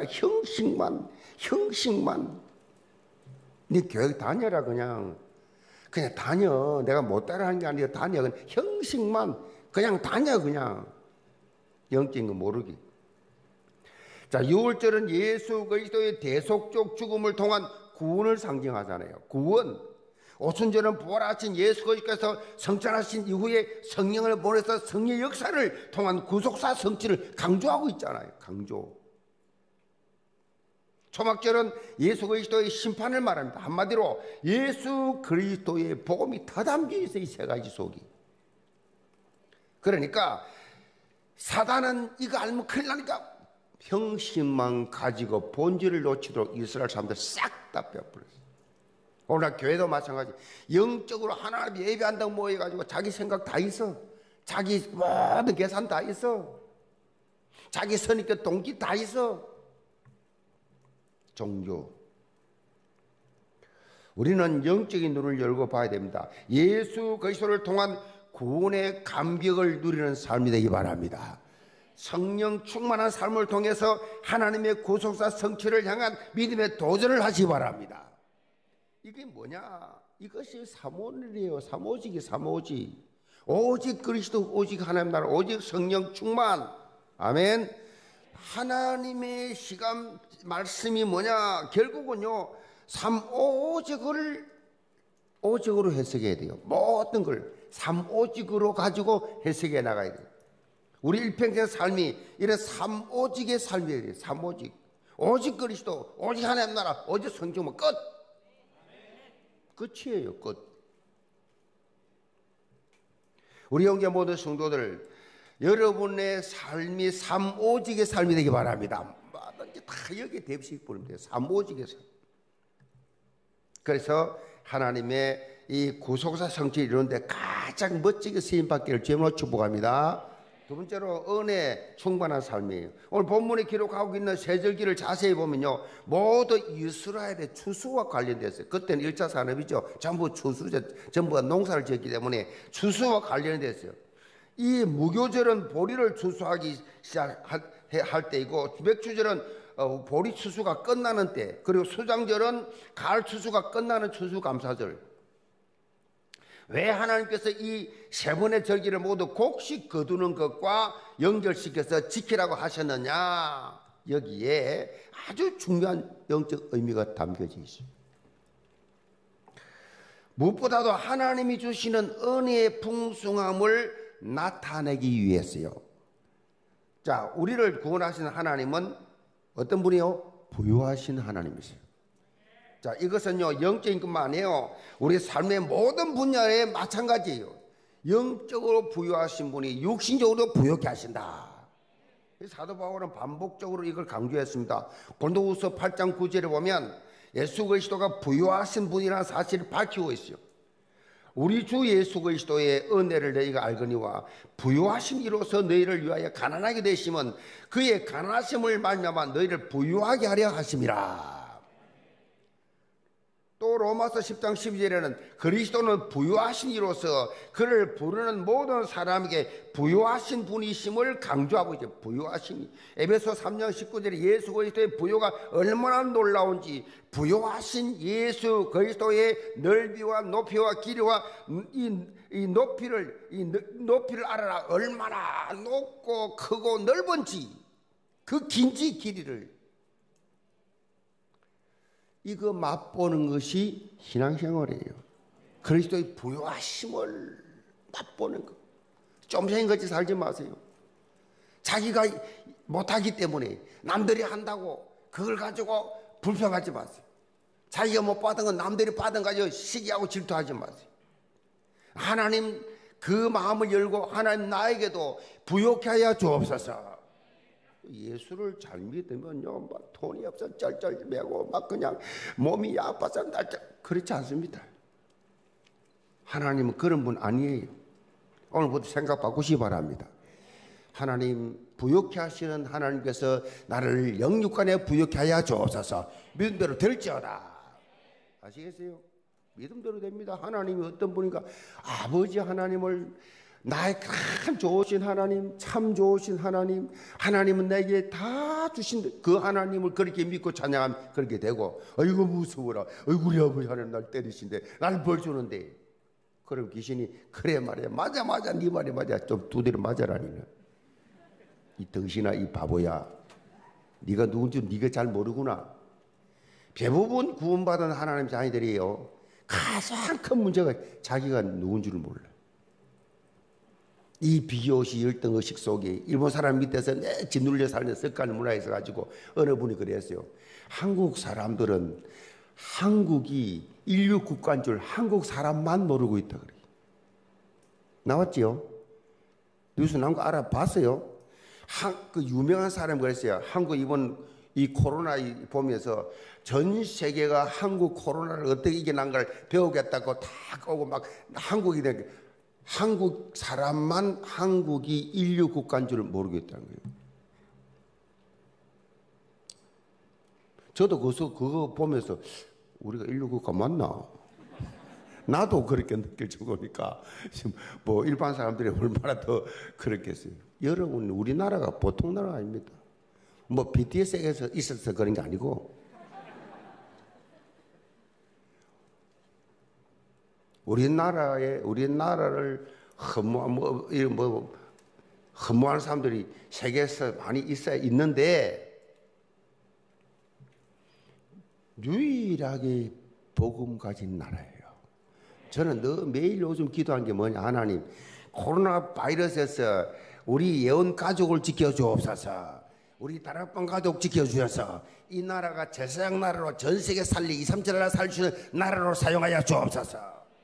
형식만. 네 교회 다녀라 그냥 다녀. 내가 못 따라하는 게 아니라 다녀. 그냥 형식만 그냥 다녀. 그냥 영적인 거 모르기. 자, 유월절은 예수 그리스도의 대속적 죽음을 통한 구원을 상징하잖아요. 구원. 오순절은 부활하신 예수 그리스도께서 성찬하신 이후에 성령을 보내서 성령의 역사를 통한 구속사 성취를 강조하고 있잖아요. 강조. 초막절은 예수 그리스도의 심판을 말합니다. 한마디로 예수 그리스도의 복음이 다 담겨 있어요. 이 세 가지 속이. 그러니까 사단은 이거 알면 큰일 나니까 형식만 가지고 본질을 놓치도록 이스라엘 사람들 싹 다 빼버렸어요. 오늘 교회도 마찬가지. 영적으로 하나님 예배한다고 모여가지고 자기 생각 다 있어. 자기 모든 계산 다 있어. 자기 선입견 동기 다 있어. 종교. 우리는 영적인 눈을 열고 봐야 됩니다. 예수 그리스도를 통한 구원의 감격을 누리는 삶이 되기 바랍니다. 성령 충만한 삶을 통해서 하나님의 구속사 성취를 향한 믿음의 도전을 하시기 바랍니다. 이게 뭐냐? 이것이 삼오일이에요. 삼오직이 삼오직. 오직 그리스도, 오직 하나님 나라, 오직 성령 충만. 아멘. 하나님의 시간 말씀이 뭐냐? 결국은요, 삼오직을 오직으로 해석해야 돼요. 모든 걸 삼오직으로 가지고 해석해 나가야 돼요. 우리 일평생 삶이 이런 삼오직의 삶이에요. 돼요. 삼오직. 오직 그리스도, 오직 하나님 나라, 오직 성경만 끝. 끝이에요. 끝. 우리 형제 모든 성도들, 여러분의 삶이 삼오직의 삶이 되기 바랍니다. 뭐든지 다 여기에 대비식 보면 돼요. 삼오직의 삶. 그래서 하나님의 이 구속사 성취를 이루는데 가장 멋지게 쓰임받기를 주님으로 축복합니다. 두 번째로 은혜 충만한 삶이에요. 오늘 본문에 기록하고 있는 세절기를 자세히 보면요, 모두 이스라엘의 추수와 관련됐어요. 그때는 1차 산업이죠. 전부 전부가 농사를 지었기 때문에 추수와 관련됐어요. 이 무교절은 보리를 추수하기 시작할 때이고, 백추절은 보리 추수가 끝나는 때, 그리고 수장절은 가을 추수가 끝나는 추수감사절. 왜 하나님께서 이 세 번의 절기를 모두 곡식 거두는 것과 연결시켜서 지키라고 하셨느냐? 여기에 아주 중요한 영적 의미가 담겨져 있습니다. 무엇보다도 하나님이 주시는 은혜의 풍성함을 나타내기 위해서요. 자, 우리를 구원하시는 하나님은 어떤 분이요? 부유하신 하나님이세요. 자, 이것은요, 영적인 것만 아니에요. 우리 삶의 모든 분야에 마찬가지예요. 영적으로 부유하신 분이 육신적으로 부유케 하신다. 사도 바울은 반복적으로 이걸 강조했습니다. 고린도후서 8장 9절에 보면 예수 그리스도가 부유하신 분이라는 사실을 밝히고 있어요. 우리 주 예수 그리스도의 은혜를 너희가 알거니와 부유하신 이로서 너희를 위하여 가난하게 되심은 그의 가난하심을 말미암아 너희를 부유하게 하려 하심이라. 또 로마서 10장 12절에는 그리스도는 부유하신 이로서 그를 부르는 모든 사람에게 부유하신 분이심을 강조하고 있죠. 부유하신. 에베소 3장 19절에 예수 그리스도의 부유가 얼마나 놀라운지, 부유하신 예수 그리스도의 넓이와 높이와 길이와 이 높이를 알아라. 얼마나 높고 크고 넓은지, 그 긴지 길이를 이거 맛보는 것이 신앙생활이에요. 그리스도의 부유하심을 맛보는 것. 좀 생각같이 살지 마세요. 자기가 못하기 때문에 남들이 한다고 그걸 가지고 불평하지 마세요. 자기가 못 받은 건 남들이 받은 거 가지고 시기하고 질투하지 마세요. 하나님 그 마음을 열고 하나님 나에게도 부유케 하여 주옵소서. 예수를 잘 믿으면요, 막 돈이 없어 쩔쩔 매고 막 그냥 몸이 아파서 날짜 그렇지 않습니다. 하나님은 그런 분 아니에요. 오늘부터 생각 바꾸시기 바랍니다. 하나님 부유케 하시는 하나님께서 나를 영육간에 부유케 하여 주옵소서. 믿음대로 될지어다. 아시겠어요? 믿음대로 됩니다. 하나님이 어떤 분인가? 아버지 하나님을, 나의 참 좋으신 하나님, 참 좋으신 하나님, 하나님은 내게 다 주신 그 하나님을 그렇게 믿고 찬양하면 그렇게 되고, 아이고 무서워라, 아이고 우리 아버지 하나님 날 때리신데 날 벌 주는데, 그럼 귀신이 그래 말이야, 맞아 네 말이 맞아, 좀 두드려 맞아라니는. 이 덩신아, 이 바보야, 네가 누군지 네가 잘 모르구나. 대부분 구원받은 하나님 자녀들이에요, 가장 큰 문제가 자기가 누군지를 몰라. 이 비교시 열등의식 속에 일본 사람 밑에서 내 짓눌려 사는 습관 문화에 있어가지고 어느 분이 그랬어요. 한국 사람들은 한국이 인류 국가인 줄 한국 사람만 모르고 있다 그래. 나왔지요? 뉴스 나온 거 알아봤어요? 그 유명한 사람이 그랬어요. 한국 이번 이 코로나 보면서 전 세계가 한국 코로나를 어떻게 이겨난 걸 배우겠다고 다 오고 막 한국이 되게, 한국 사람만 한국이 인류 국가인 줄 모르겠다는 거예요. 저도 그거 보면서 우리가 인류 국가 맞나? 나도 그렇게 느낄 정도니까 뭐 일반 사람들이 얼마나 더 그렇겠어요. 여러분, 우리나라가 보통 나라가 아닙니다. 뭐 BTS에서 있어서 그런 게 아니고, 우리나라를 허무한 사람들이 세계에서 많이 있는데, 유일하게 복음 가진 나라예요. 저는 매일 요즘 기도한 게 뭐냐, 하나님 코로나 바이러스에서 우리 예언 가족을 지켜주옵소서. 우리 다락방 가족 지켜주셔서 이 나라가 제사장 나라로 전 세계 살리 2, 3천 나라 살 수 있는 나라로 사용하여 주옵소서.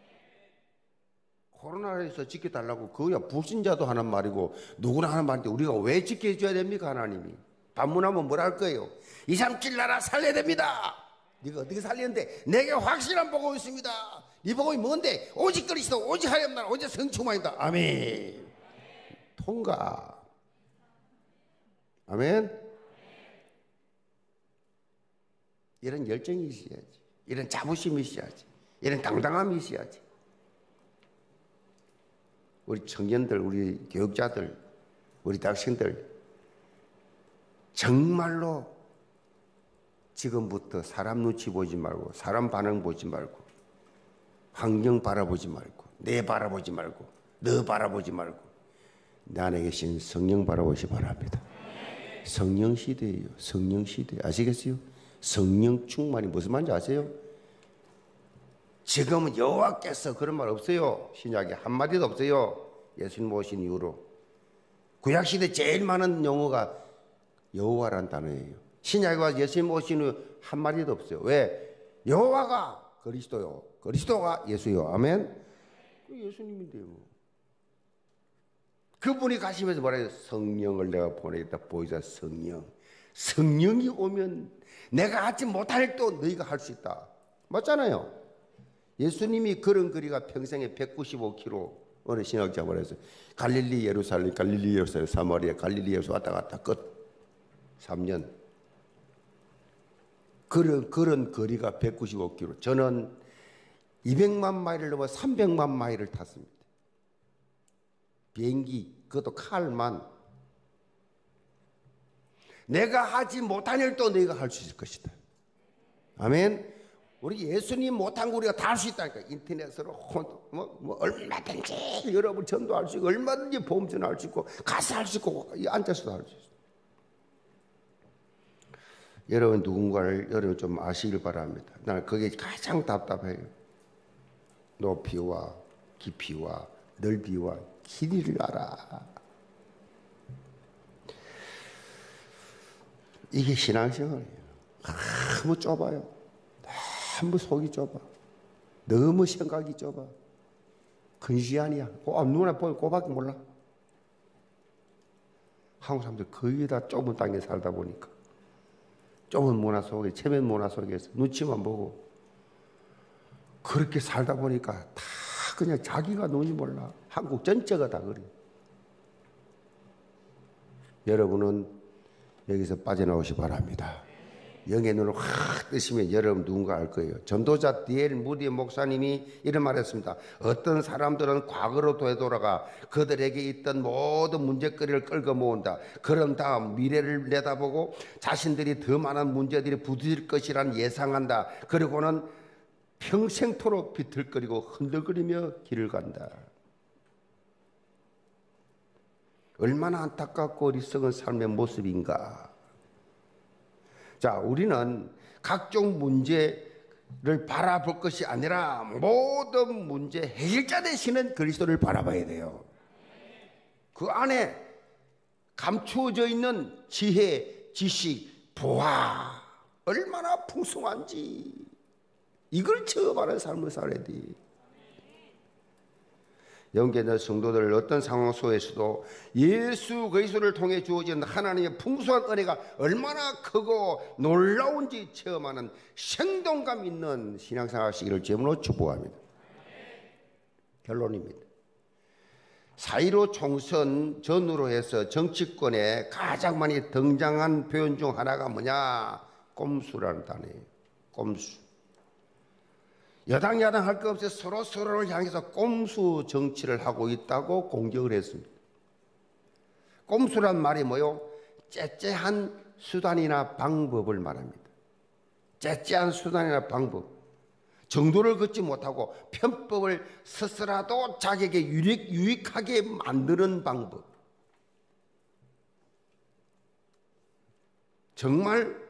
코로나에서 지켜달라고, 그거야 불신자도 하는 말이고 누구나 하는 말인데 우리가 왜 지켜줘야 됩니까? 하나님이 반문하면 뭐라 할 거예요? 2, 3, 7 나라 살려야 됩니다. 네가 어떻게 살리는데? 내게 확실한 복음이 있습니다. 네 복음이 뭔데? 오직 그리스도, 오직 하나님 나라, 오직 성충만이다. 아멘. 통과. 아멘. 이런 열정이 있어야지. 이런 자부심이 있어야지. 이런 당당함이 있어야지. 우리 청년들, 우리 교육자들, 우리 대학생들, 정말로 지금부터 사람 눈치 보지 말고, 사람 반응 보지 말고, 환경 바라보지 말고, 내 바라보지 말고, 너 바라보지 말고, 내 안에 계신 성령 바라보시 바랍니다. 성령 시대예요. 성령 시대. 아시겠어요? 성령 충만이 무슨 말인지 아세요? 지금은 여호와께서 그런 말 없어요. 신약에 한마디도 없어요. 예수님 오신 이후로. 구약시대 제일 많은 용어가 여호와라는 단어예요. 신약에 와서 예수님 오신 후 한마디도 없어요. 왜? 여호와가 그리스도요, 그리스도가 예수요. 아멘. 예수님인데요. 그분이 가시면서 뭐래요? 성령을 내가 보내겠다. 보이자 성령. 성령이 오면 내가 하지 못할 일도 너희가 할 수 있다. 맞잖아요. 예수님이 걸은 거리가 평생에 195km. 어느 신학자 말해서 갈릴리 예루살렘, 갈릴리 예루살렘, 사마리아, 갈릴리 예루살렘 왔다 갔다 끝. 3년. 그런 거리가 195km. 저는 200만 마일을 넘어 300만 마일을 탔습니다. 비행기, 그것도 칼만. 내가 하지 못한 일도 너희가 할 수 있을 것이다. 아멘. 우리 예수님 못한 거 우리가 다 할 수 있다니까. 인터넷으로 얼마든지 여러분 전도할 수 있고, 얼마든지 보험 전화할 수 있고, 가서 할 수 있고, 앉아서도 할 수 있어요. 여러분 누군가를 여러분 좀 아시길 바랍니다. 나는 그게 가장 답답해요. 높이와 깊이와 넓이와 길이를 알아. 이게 신앙생활이에요. 너무 좁아요. 너무 속이 좁아. 너무 생각이 좁아. 근시 아니야. 눈에 보면 그거밖에 몰라. 한국 사람들 거의 다 좁은 땅에 살다 보니까, 좁은 문화 속에, 체면 문화 속에서 눈치만 보고 그렇게 살다 보니까 다 그냥 자기가 뭔지 몰라. 한국 전체가 다 그래. 여러분은 여기서 빠져나오시 바랍니다. 영의 눈을 확 뜨시면 여러분 누군가 알 거예요. 전도자 D.L. 무디 목사님이 이런 말 했습니다. 어떤 사람들은 과거로 되돌아가 그들에게 있던 모든 문제거리를 끌고 모은다. 그런 다음 미래를 내다보고 자신들이 더 많은 문제들이 부딪힐 것이란 예상한다. 그리고는 평생토록 비틀거리고 흔들거리며 길을 간다. 얼마나 안타깝고 어리석은 삶의 모습인가. 자, 우리는 각종 문제를 바라볼 것이 아니라 모든 문제 해결자 되시는 그리스도를 바라봐야 돼요. 그 안에 감추어져 있는 지혜, 지식, 보화 얼마나 풍성한지 이걸 체험하는 삶을 살아야 돼. 영계의 성도들 어떤 상황 속에서도 예수 그리스도를 통해 주어진 하나님의 풍성한 은혜가 얼마나 크고 놀라운지 체험하는 생동감 있는 신앙생활 하시기를 제물로 축복합니다. 결론입니다. 4.15 총선 전후로 해서 정치권에 가장 많이 등장한 표현 중 하나가 뭐냐? 꼼수라는 단어예요. 꼼수. 여당 야당 할 것 없이 서로를 향해서 꼼수 정치를 하고 있다고 공격을 했습니다. 꼼수란 말이 뭐요? 째째한 수단이나 방법을 말합니다. 째째한 수단이나 방법. 정도를 걷지 못하고 편법을 스스라도 자기에게 유익하게 만드는 방법. 정말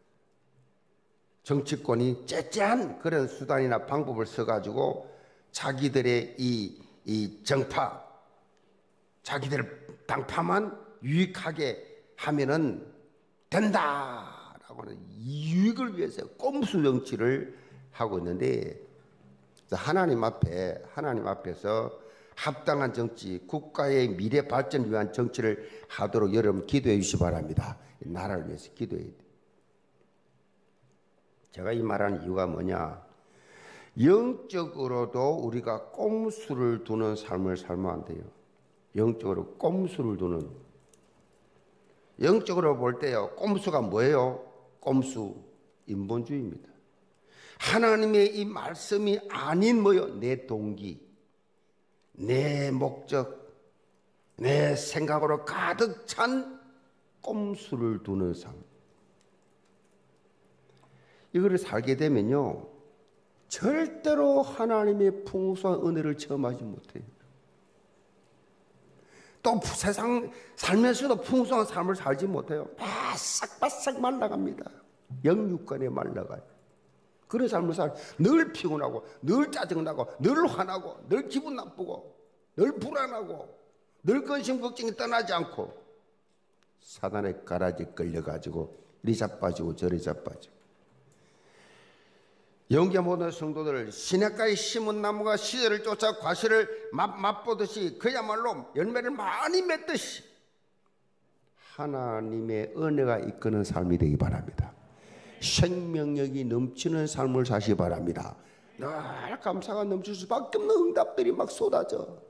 정치권이 째째한 그런 수단이나 방법을 써가지고 자기들의 이 정파, 자기들 당파만 유익하게 하면은 된다라고 하는 유익을 위해서 꼼수 정치를 하고 있는데, 하나님 앞에서 합당한 정치, 국가의 미래 발전을 위한 정치를 하도록 여러분 기도해 주시기 바랍니다. 나라를 위해서 기도해야 돼요. 제가 이 말하는 이유가 뭐냐? 영적으로도 우리가 꼼수를 두는 삶을 살면 안 돼요. 영적으로 꼼수를 두는. 영적으로 볼 때요, 꼼수가 뭐예요? 꼼수, 인본주의입니다. 하나님의 이 말씀이 아닌 뭐요? 내 동기, 내 목적, 내 생각으로 가득 찬 꼼수를 두는 삶. 이거를 살게 되면요, 절대로 하나님의 풍성한 은혜를 체험하지 못해요. 또 세상 살면서도 풍성한 삶을 살지 못해요. 바싹바싹 말라갑니다. 영육간에 말라가요. 그런 삶을 늘 피곤하고, 늘 짜증나고, 늘 화나고, 늘 기분 나쁘고, 늘 불안하고, 늘 근심 걱정이 떠나지 않고 사단의 가라지에 끌려가지고 이리 자빠지고 저리 자빠지고. 영계 모든 성도들 시냇가에 심은 나무가 시절을 쫓아 과실을 맛보듯이 그야말로 열매를 많이 맺듯이 하나님의 은혜가 이끄는 삶이 되기 바랍니다. 생명력이 넘치는 삶을 사시기 바랍니다. 늘 감사가 넘칠 수밖에 없는 응답들이 막 쏟아져.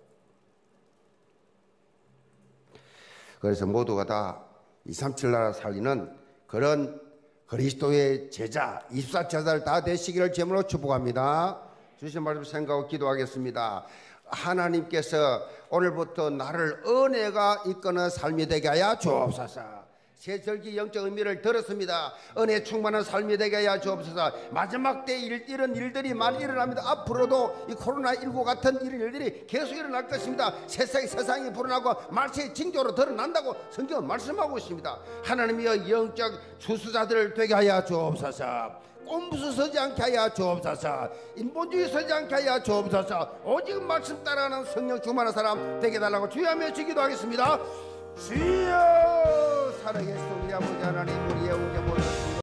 그래서 모두가 다 237 나라 살리는 그런 그리스도의 제자 24제자들 다 되시기를 제물로 축복합니다. 주신 말씀 생각하고 기도하겠습니다. 하나님께서 오늘부터 나를 은혜가 이끄는 삶이 되게 하여 주옵소서. 새 절기 영적 의미를 들었습니다. 은혜 충만한 삶이 되게 하여 주옵소서. 마지막 때 이런 일들이 많이 일어납니다. 앞으로도 이 코로나19 같은 이런 일들이 계속 일어날 것입니다. 세상이 불어나고 말세의 징조로 드러난다고 성경은 말씀하고 있습니다. 하나님이여 영적 추수자들을 되게 하여 주옵소서. 꼼수 서지 않게 하여 주옵소서. 인본주의 서지 않게 하여 주옵소서. 오직 말씀 따라가는 성령 충만한 사람 되게 달라고 주여하며 기도하겠습니다. 주여 살아계신 우리 아버지 하나님, 우리의 영계